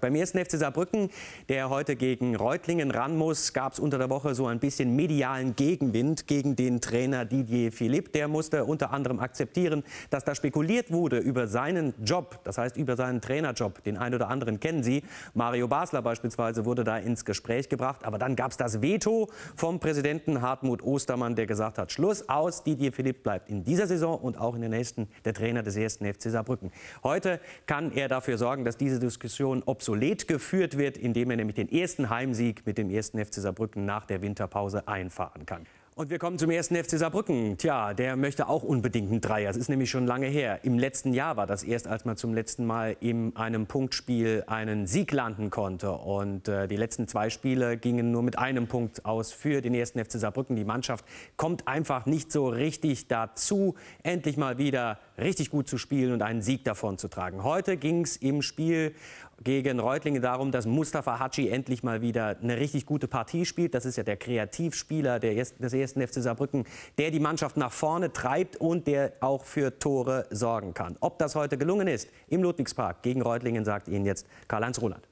Beim 1. FC Saarbrücken, der heute gegen Reutlingen ran muss, gab es unter der Woche so ein bisschen medialen Gegenwind gegen den Trainer Didier Philipp. Der musste unter anderem akzeptieren, dass da spekuliert wurde über seinen Job, das heißt über seinen Trainerjob. Den einen oder anderen kennen Sie. Mario Basler beispielsweise wurde da ins Gespräch gebracht. Aber dann gab es das Veto vom Präsidenten Hartmut Ostermann, der gesagt hat, Schluss aus, Didier Philipp bleibt in dieser Saison und auch in der nächsten der Trainer des 1. FC Saarbrücken. Heute kann er dafür sorgen, dass diese Diskussion obsolet geführt wird, indem er nämlich den ersten Heimsieg mit dem 1. FC Saarbrücken nach der Winterpause einfahren kann. Und wir kommen zum 1. FC Saarbrücken. Tja, der möchte auch unbedingt einen Dreier. Es ist nämlich schon lange her. Im letzten Jahr war das erst, als man zum letzten Mal in einem Punktspiel einen Sieg landen konnte. Und die letzten 2 Spiele gingen nur mit einem Punkt aus für den 1. FC Saarbrücken. Die Mannschaft kommt einfach nicht so richtig dazu, endlich mal wieder richtig gut zu spielen und einen Sieg davon zu tragen. Heute ging es im Spiel gegen Reutlingen darum, dass Mustafa Hatschi endlich mal wieder eine richtig gute Partie spielt. Das ist ja der Kreativspieler des 1. FC Saarbrücken, der die Mannschaft nach vorne treibt und der auch für Tore sorgen kann. Ob das heute gelungen ist im Ludwigspark gegen Reutlingen, sagt Ihnen jetzt Karl-Heinz Roland.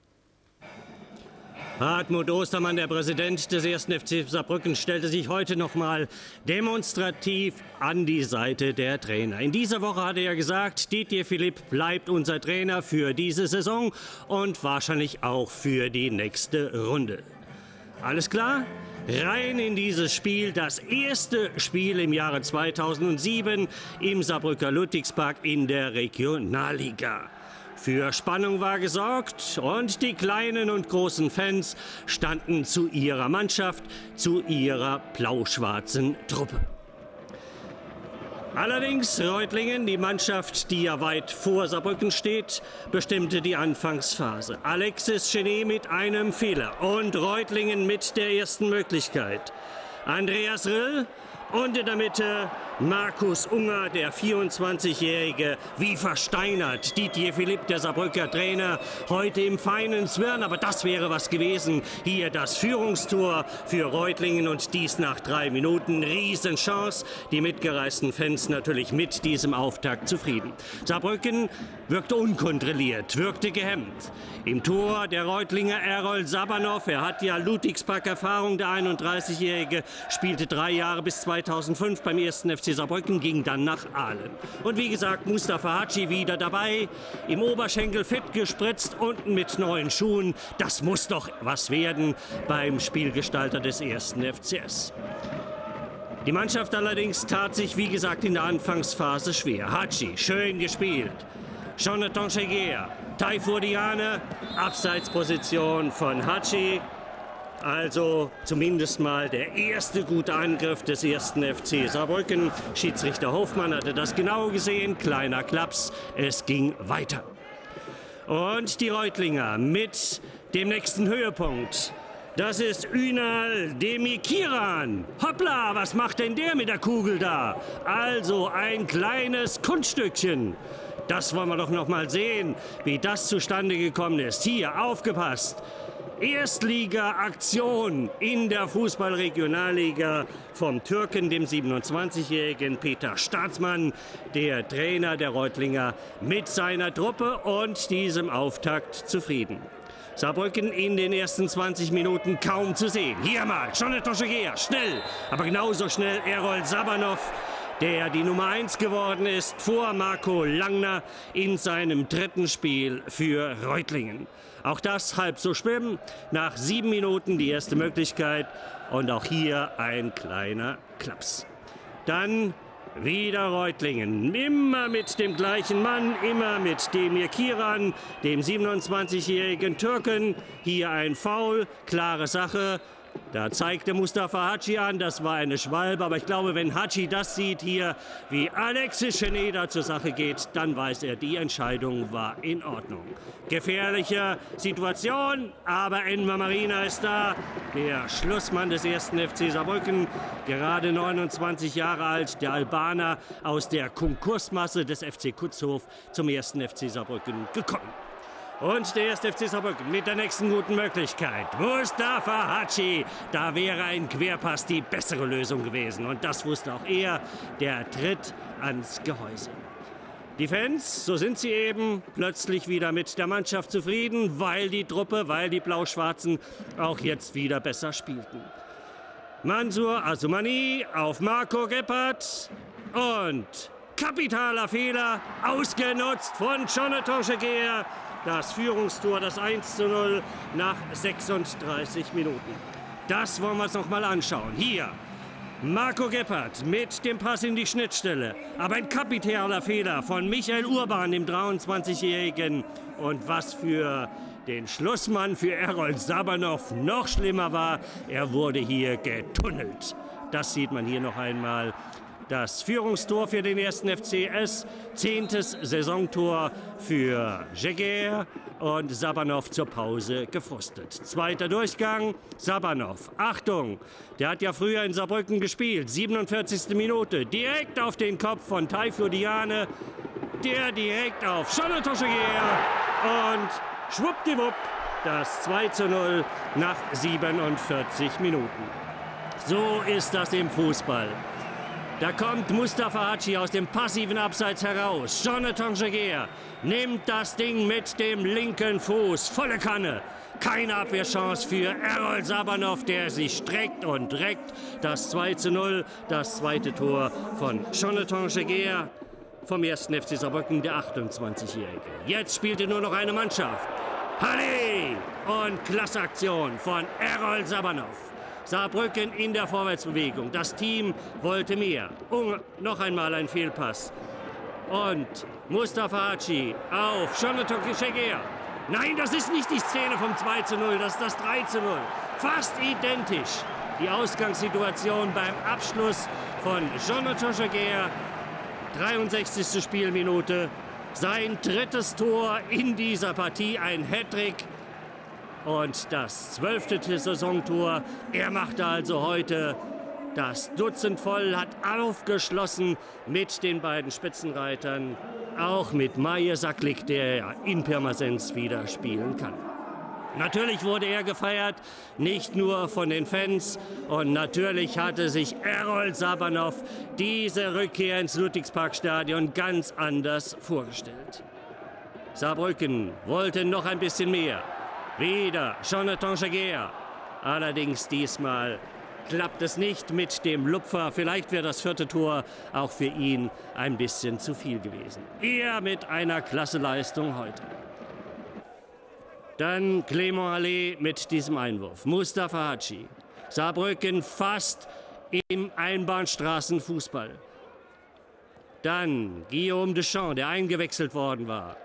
Hartmut Ostermann, der Präsident des 1. FC Saarbrücken, stellte sich heute noch mal demonstrativ an die Seite der Trainer. In dieser Woche hat er ja gesagt, Didier Philipp bleibt unser Trainer für diese Saison und wahrscheinlich auch für die nächste Runde. Alles klar? Rein in dieses Spiel, das erste Spiel im Jahre 2007 im Saarbrücker Ludwigspark in der Regionalliga. Für Spannung war gesorgt und die kleinen und großen Fans standen zu ihrer Mannschaft, zu ihrer blau-schwarzen Truppe. Allerdings Reutlingen, die Mannschaft, die ja weit vor Saarbrücken steht, bestimmte die Anfangsphase. Alexis Genet mit einem Fehler und Reutlingen mit der ersten Möglichkeit. Andreas Rill und in der Mitte Markus Unger, der 24-Jährige, wie versteinert. Didier Philipp, der Saarbrücker Trainer, heute im feinen Zwirn, aber das wäre was gewesen. Hier das Führungstor für Reutlingen und dies nach 3 Minuten. Riesenchance. Die mitgereisten Fans natürlich mit diesem Auftakt zufrieden. Saarbrücken wirkte unkontrolliert, wirkte gehemmt. Im Tor der Reutlinger Errol Sabanov, er hat ja Ludwigspark-Erfahrung, der 31-Jährige, spielte 3 Jahre bis 2005 beim 1. FC Saarbrücken, ging dann nach Aalen. Und wie gesagt, Mustafa Hatschi wieder dabei, im Oberschenkel fit gespritzt, unten mit neuen Schuhen. Das muss doch was werden beim Spielgestalter des 1. FCS. Die Mannschaft allerdings tat sich, wie gesagt, in der Anfangsphase schwer. Hatschi, schön gespielt. Jonathan Cheguer, Taifour Diane, Abseitsposition von Hatschi. Also zumindest mal der erste gute Angriff des 1. FC Saarbrücken. Schiedsrichter Hofmann hatte das genau gesehen. Kleiner Klaps, es ging weiter. Und die Reutlinger mit dem nächsten Höhepunkt. Das ist Ünal Demikiran. Hoppla, was macht denn der mit der Kugel da? Also ein kleines Kunststückchen. Das wollen wir doch noch mal sehen, wie das zustande gekommen ist. Hier, aufgepasst. Erstliga-Aktion in der Fußball-Regionalliga vom Türken, dem 27-jährigen Peter Staatsmann, der Trainer der Reutlinger, mit seiner Truppe und diesem Auftakt zufrieden. Saarbrücken in den ersten 20 Minuten kaum zu sehen. Hier mal, Jonathan Cheguer, schnell, aber genauso schnell Errol Sabanov, der die Nummer 1 geworden ist, vor Marco Langner in seinem 3. Spiel für Reutlingen. Auch das halb so schlimm. Nach 7 Minuten die erste Möglichkeit und auch hier ein kleiner Klaps. Dann wieder Reutlingen, immer mit dem gleichen Mann, immer mit Demikiran, dem 27-jährigen Türken. Hier ein Foul, klare Sache. Da zeigte Mustafa Hatschi an, das war eine Schwalbe. Aber ich glaube, wenn Hatschi das sieht hier, wie Alexis Genet da zur Sache geht, dann weiß er, die Entscheidung war in Ordnung. Gefährliche Situation, aber Enver Marina ist da. Der Schlussmann des 1. FC Saarbrücken, gerade 29 Jahre alt, der Albaner aus der Konkursmasse des FC Kutzhof zum 1. FC Saarbrücken gekommen. Und der 1. FC Saarbrücken mit der nächsten guten Möglichkeit. Mustafa Hatschi. Da wäre ein Querpass die bessere Lösung gewesen. Und das wusste auch er. Der Tritt ans Gehäuse. Die Fans, so sind sie eben, plötzlich wieder mit der Mannschaft zufrieden, weil die Truppe, weil die Blau-Schwarzen auch jetzt wieder besser spielten. Mansour Assoumani auf Marco Gebhardt und kapitaler Fehler, ausgenutzt von Jonathan Giguère. Das Führungstor, das 1:0 nach 36 Minuten. Das wollen wir uns noch mal anschauen. Hier, Marco Gebhardt mit dem Pass in die Schnittstelle. Aber ein kapitaler Fehler von Michael Urban, dem 23-Jährigen. Und was für den Schlussmann, für Errol Sabanov, noch schlimmer war, er wurde hier getunnelt. Das sieht man hier noch einmal. Das Führungstor für den 1. FCS, 10. Saisontor für Giguère und Sabanov zur Pause gefrustet. Zweiter Durchgang, Sabanov. Achtung, der hat ja früher in Saarbrücken gespielt. 47. Minute, direkt auf den Kopf von Tayfur Diane. Der direkt auf Jonathan Giguère und schwuppdiwupp, das 2:0 nach 47 Minuten. So ist das im Fußball. Da kommt Mustafa Hatschi aus dem passiven Abseits heraus. Jonathan Giguère nimmt das Ding mit dem linken Fuß. Volle Kanne. Keine Abwehrchance für Errol Sabanov, der sich streckt und reckt. Das 2:0, das zweite Tor von Jonathan Giguère vom 1. FC Saarbrücken, der 28-Jährige. Jetzt spielte nur noch eine Mannschaft. Halle! Und klasse Aktion von Errol Sabanov. Saarbrücken in der Vorwärtsbewegung. Das Team wollte mehr. Noch einmal ein Fehlpass. Und Mustafa Hatschi auf Jonathan Giguère. Nein, das ist nicht die Szene vom 2:0, das ist das 3:0. Fast identisch. Die Ausgangssituation beim Abschluss von Jonathan Giguère. 63. Spielminute. Sein drittes Tor in dieser Partie, ein Hattrick. Und das 12. Saisontor. Er machte also heute das Dutzend voll, hat aufgeschlossen mit den beiden Spitzenreitern. Auch mit Maje Saklik, der in Pirmasens wieder spielen kann. Natürlich wurde er gefeiert, nicht nur von den Fans. Und natürlich hatte sich Errol Sabanov diese Rückkehr ins Ludwigsparkstadion ganz anders vorgestellt. Saarbrücken wollte noch ein bisschen mehr. Wieder Jonathan Giguère. Allerdings diesmal klappt es nicht mit dem Lupfer. Vielleicht wäre das 4. Tor auch für ihn ein bisschen zu viel gewesen. Er mit einer klasse Leistung heute. Dann Clément Halle mit diesem Einwurf. Mustafa Hatschi. Saarbrücken fast im Einbahnstraßenfußball. Dann Guillaume Deschamps, der eingewechselt worden war.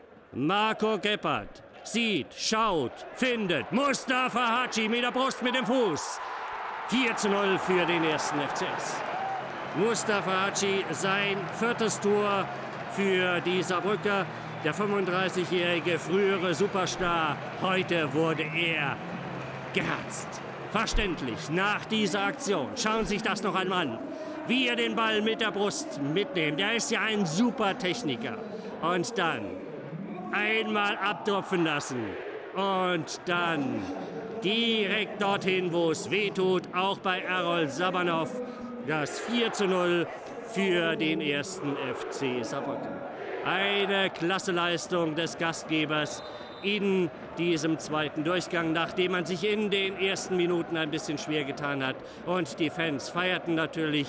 Marco Gebhardt. Sieht, schaut, findet. Mustafa Hatschi mit der Brust, mit dem Fuß. 4:0 für den 1. FCS. Mustafa Hatschi, sein 4. Tor für die Saarbrücker. Der 35-jährige frühere Superstar. Heute wurde er geherzt. Verständlich, nach dieser Aktion. Schauen Sie sich das noch einmal an. Wie er den Ball mit der Brust mitnimmt. Er ist ja ein super Techniker. Und dann einmal abtropfen lassen und dann direkt dorthin, wo es wehtut, auch bei Errol Sabanov, das 4:0 für den 1. FC Saarbrücken. Eine klasse Leistung des Gastgebers in diesem zweiten Durchgang, nachdem man sich in den ersten Minuten ein bisschen schwer getan hat. Und die Fans feierten natürlich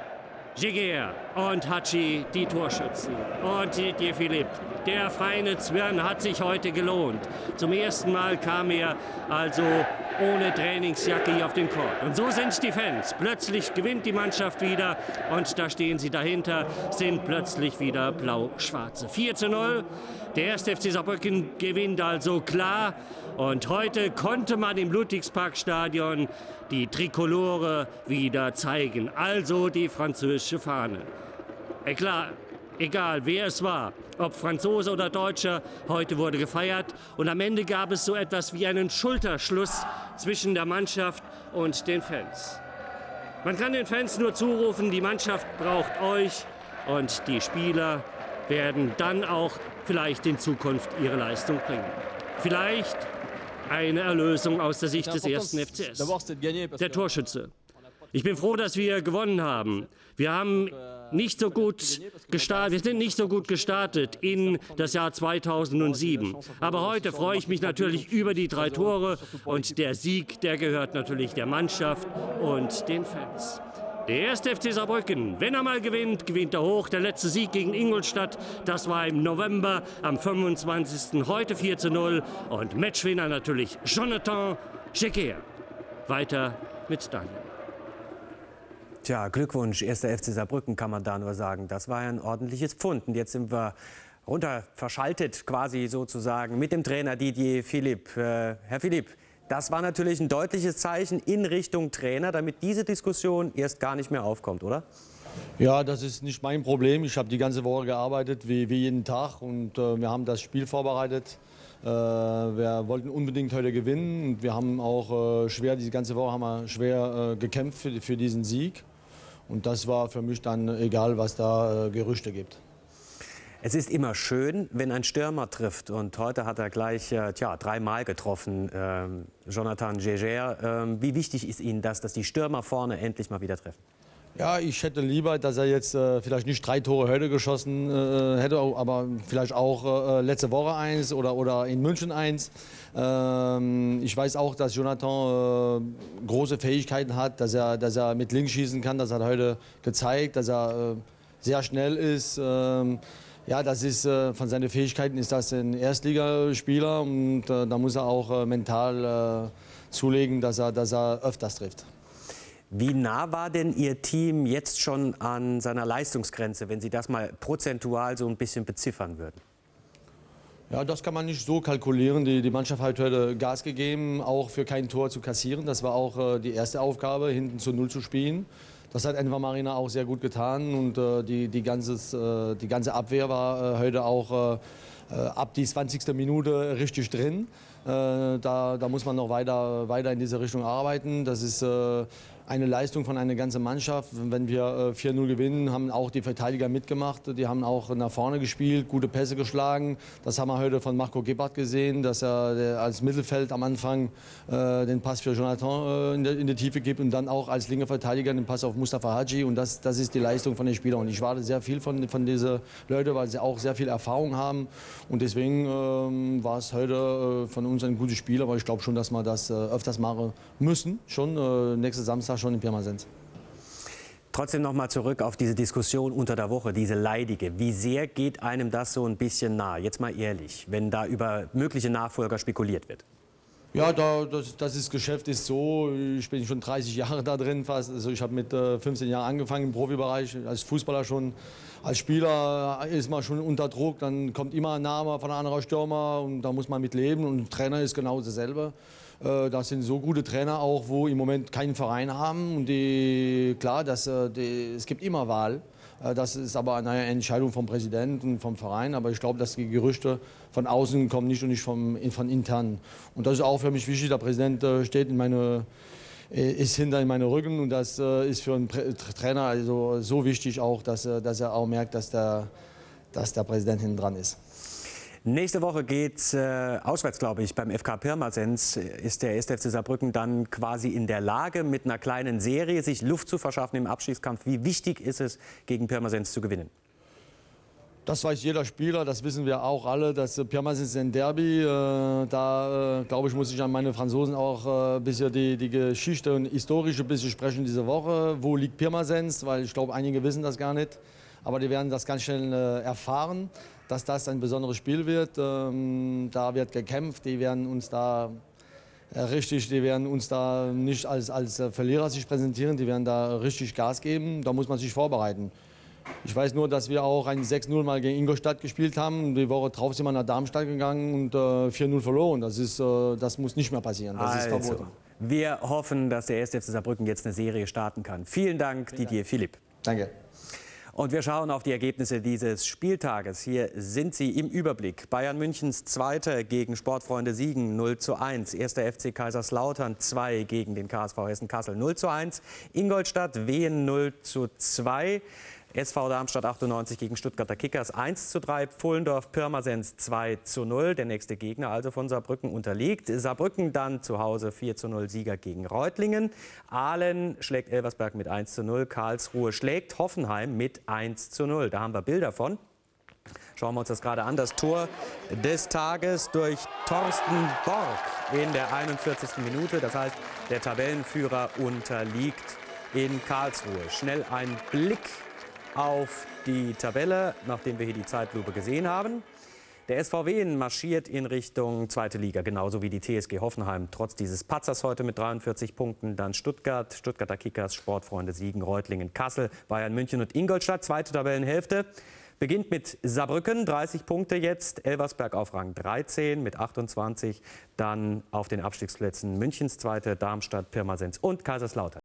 Giguère und Hatschi, die Torschützen. Und Didier Philipp, der feine Zwirn, hat sich heute gelohnt. Zum ersten Mal kam er also ohne Trainingsjacke hier auf den Court. Und so sind die Fans. Plötzlich gewinnt die Mannschaft wieder und da stehen sie dahinter, sind plötzlich wieder blau-schwarze. 4:0. Der 1. FC Saarbrücken gewinnt also klar. Und heute konnte man im Ludwigsparkstadion die Trikolore wieder zeigen. Also die französische Fahne. Klar, egal wer es war, ob Franzose oder Deutscher, heute wurde gefeiert. Und am Ende gab es so etwas wie einen Schulterschluss zwischen der Mannschaft und den Fans. Man kann den Fans nur zurufen, die Mannschaft braucht euch und die Spieler werden dann auch vielleicht in Zukunft ihre Leistung bringen. Vielleicht eine Erlösung aus der Sicht des 1. FCS. Der Torschütze. Ich bin froh, dass wir gewonnen haben. Wir haben nicht so gut gestartet. Wir sind nicht so gut gestartet in das Jahr 2007. Aber heute freue ich mich natürlich über die 3 Tore und der Sieg, der gehört natürlich der Mannschaft und den Fans. Der 1. FC Saarbrücken, wenn er mal gewinnt, gewinnt er hoch. Der letzte Sieg gegen Ingolstadt, das war im November am 25. Heute 4:0 und Matchwinner natürlich Jonathan Checker. Weiter mit Daniel. Tja, Glückwunsch, 1. FC Saarbrücken, kann man da nur sagen. Das war ja ein ordentliches Pfund. Und jetzt sind wir runter verschaltet quasi sozusagen mit dem Trainer Didier Philipp. Herr Philipp, das war natürlich ein deutliches Zeichen in Richtung Trainer, damit diese Diskussion erst gar nicht mehr aufkommt, oder? Ja, das ist nicht mein Problem. Ich habe die ganze Woche gearbeitet, wie jeden Tag. Und wir haben das Spiel vorbereitet. Wir wollten unbedingt heute gewinnen. Und wir haben auch die ganze Woche haben wir schwer gekämpft für diesen Sieg. Und das war für mich dann egal, was da Gerüchte gibt. Es ist immer schön, wenn ein Stürmer trifft. Und heute hat er gleich 3-mal getroffen, Jonathan Checker. Wie wichtig ist Ihnen das, dass die Stürmer vorne endlich mal wieder treffen? Ja, ich hätte lieber, dass er jetzt vielleicht nicht 3 Tore heute geschossen hätte, aber vielleicht auch letzte Woche 1 oder in München 1. Ich weiß auch, dass Jonathan große Fähigkeiten hat, dass er mit links schießen kann. Das hat er heute gezeigt, dass er sehr schnell ist. Ja, das ist von seinen Fähigkeiten ist das ein Erstligaspieler und da muss er auch mental zulegen, dass er öfters trifft. Wie nah war denn Ihr Team jetzt schon an seiner Leistungsgrenze, wenn Sie das mal prozentual so ein bisschen beziffern würden? Ja, das kann man nicht so kalkulieren. Die Mannschaft hat heute Gas gegeben, auch für kein Tor zu kassieren. Das war auch die erste Aufgabe, hinten zu 0 zu spielen. Das hat Enver Marina auch sehr gut getan und die ganze Abwehr war heute auch ab die 20. Minute richtig drin. Da muss man noch weiter in diese Richtung arbeiten. Das ist eine Leistung von einer ganzen Mannschaft. Wenn wir 4:0 gewinnen, haben auch die Verteidiger mitgemacht. Die haben auch nach vorne gespielt, gute Pässe geschlagen. Das haben wir heute von Marco Gebhardt gesehen, dass er als Mittelfeld am Anfang den Pass für Jonathan in die Tiefe gibt und dann auch als linker Verteidiger den Pass auf Mustafa Hadji. Und das ist die Leistung von den Spielern. Und ich warte sehr viel von diesen Leuten, weil sie auch sehr viel Erfahrung haben. Und deswegen war es heute von uns ein gutes Spiel. Aber ich glaube schon, dass wir das öfters machen müssen. Schon nächsten Samstag schon in Pirmasens. Trotzdem noch mal zurück auf diese Diskussion unter der Woche, diese leidige. Wie sehr geht einem das so ein bisschen nahe? Jetzt mal ehrlich, wenn da über mögliche Nachfolger spekuliert wird. Ja, das Geschäft ist so, ich bin schon 30 Jahre da drin fast. Also ich habe mit 15 Jahren angefangen im Profibereich, als Fußballer schon. Als Spieler ist man schon unter Druck, dann kommt immer ein Name von einem anderen Stürmer und da muss man mit leben. Und Trainer ist genau dasselbe. Das sind so gute Trainer auch, wo im Moment keinen Verein haben. Und es gibt immer Wahl. Das ist aber eine Entscheidung vom Präsidenten und vom Verein. Aber ich glaube, dass die Gerüchte von außen kommen nicht und nicht von intern. Und das ist auch für mich wichtig. Der Präsident ist hinter meinem Rücken. Und das ist für einen Trainer also so wichtig auch, dass er auch merkt, dass der Präsident hinten dran ist. Nächste Woche geht's auswärts, glaube ich, beim FK Pirmasens. Ist der 1. FC Saarbrücken dann quasi in der Lage, mit einer kleinen Serie sich Luft zu verschaffen im Abstiegskampf? Wie wichtig ist es, gegen Pirmasens zu gewinnen? Das weiß jeder Spieler, das wissen wir auch alle. Das Pirmasens ist ein Derby. Glaube ich, muss ich an meine Franzosen auch ein bisschen die Geschichte und Historische ein bisschen sprechen diese Woche. Wo liegt Pirmasens? Weil ich glaube, einige wissen das gar nicht. Aber die werden das ganz schnell erfahren, dass das ein besonderes Spiel wird. Da wird gekämpft, die werden uns da nicht als Verlierer sich präsentieren, die werden da richtig Gas geben, da muss man sich vorbereiten. Ich weiß nur, dass wir auch ein 6:0 mal gegen Ingolstadt gespielt haben. Die Woche drauf sind wir nach Darmstadt gegangen und 4:0 verloren. Das muss nicht mehr passieren, das ist verboten. Wir hoffen, dass der 1. FC Saarbrücken jetzt eine Serie starten kann. Vielen Dank, Didier Philipp. Danke. Und wir schauen auf die Ergebnisse dieses Spieltages. Hier sind sie im Überblick. Bayern Münchens Zweiter gegen Sportfreunde Siegen 0:1. 1. FC Kaiserslautern 2 gegen den KSV Hessen Kassel 0:1. Ingolstadt Wehen 0:2. SV Darmstadt 98 gegen Stuttgarter Kickers 1:3, Pfullendorf-Pirmasens 2:0. Der nächste Gegner also von Saarbrücken unterliegt. Saarbrücken dann zu Hause 4:0 Sieger gegen Reutlingen. Aalen schlägt Elversberg mit 1:0. Karlsruhe schlägt Hoffenheim mit 1:0. Da haben wir Bilder von. Schauen wir uns das gerade an. Das Tor des Tages durch Thorsten Borg in der 41. Minute. Das heißt, der Tabellenführer unterliegt in Karlsruhe. Schnell ein Blick auf die Tabelle, nachdem wir hier die Zeitlupe gesehen haben. Der SV Wien marschiert in Richtung zweite Liga, genauso wie die TSG Hoffenheim. Trotz dieses Patzers heute mit 43 Punkten. Dann Stuttgart, Stuttgarter Kickers, Sportfreunde Siegen, Reutlingen, Kassel, Bayern München und Ingolstadt. Zweite Tabellenhälfte beginnt mit Saarbrücken, 30 Punkte jetzt. Elversberg auf Rang 13 mit 28. Dann auf den Abstiegsplätzen Münchens Zweite, Darmstadt, Pirmasens und Kaiserslautern.